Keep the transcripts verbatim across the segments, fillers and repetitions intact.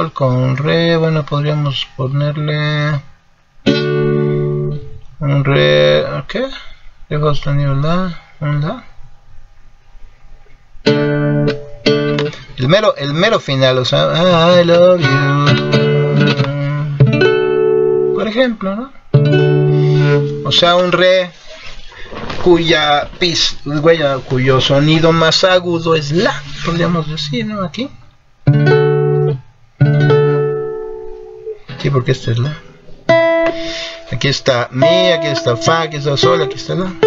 sol con re. Bueno, podríamos ponerle un re, ¿qué? Re sostenido la, un la. El mero, el mero final, o sea, I love you, por ejemplo, ¿no? O sea, un re cuya pis, cuyo sonido más agudo es la, podríamos decir, ¿no? Aquí. Sí, porque esta es la. Aquí está mi, aquí está fa, aquí está sol, aquí está la.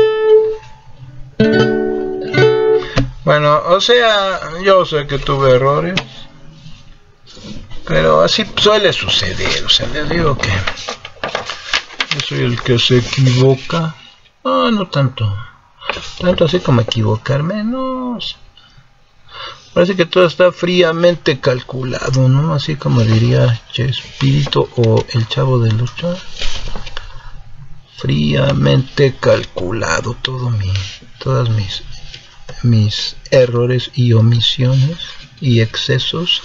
Bueno, o sea, yo sé que tuve errores, pero así suele suceder. O sea, les digo que yo soy el que se equivoca. No, no tanto. Tanto así como equivocarme, no. Parece que todo está fríamente calculado, ¿no? Así como diría Chespirito o el Chavo del Ocho. Fríamente calculado todo mi, todas mis, mis errores y omisiones y excesos.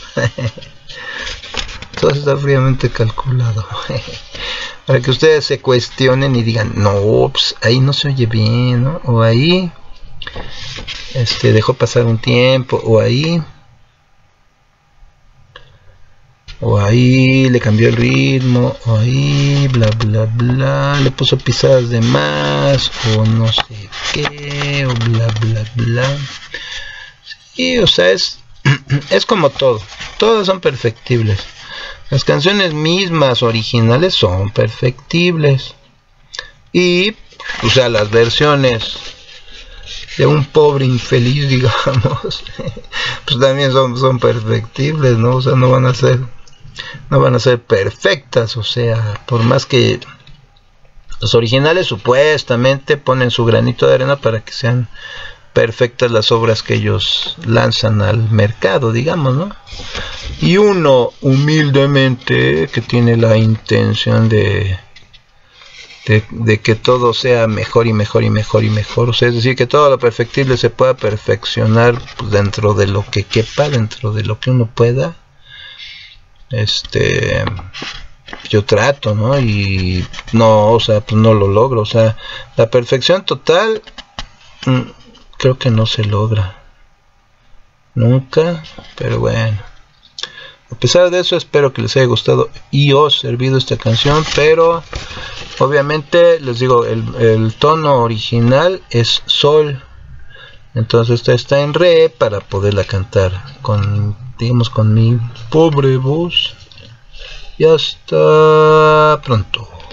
Todo está fríamente calculado. Para que ustedes se cuestionen y digan, no, pues ahí no se oye bien, ¿no? O ahí este dejó pasar un tiempo, o ahí o ahí le cambió el ritmo, o ahí bla bla bla, le puso pisadas de más, o no sé qué, o bla bla bla. Sí, o sea, es es como todo, todas son perfectibles. Las canciones mismas originales son perfectibles, y o sea, las versiones de un pobre infeliz, digamos, pues también son, son perfectibles, ¿no? O sea, no van a ser no van a ser perfectas. O sea, por más que los originales supuestamente ponen su granito de arena para que sean perfectas las obras que ellos lanzan al mercado, digamos, ¿no? Y uno humildemente que tiene la intención de De, de que todo sea mejor y mejor y mejor y mejor, o sea, es decir, que todo lo perfectible se pueda perfeccionar, pues, dentro de lo que quepa, dentro de lo que uno pueda. Este, yo trato, ¿no? Y no, o sea, pues no lo logro. O sea, la perfección total mmm, creo que no se logra nunca, pero bueno. A pesar de eso, espero que les haya gustado y os servido esta canción, pero obviamente les digo, el, el tono original es sol, entonces esta está en re para poderla cantar con, digamos, con mi pobre voz. Y hasta pronto.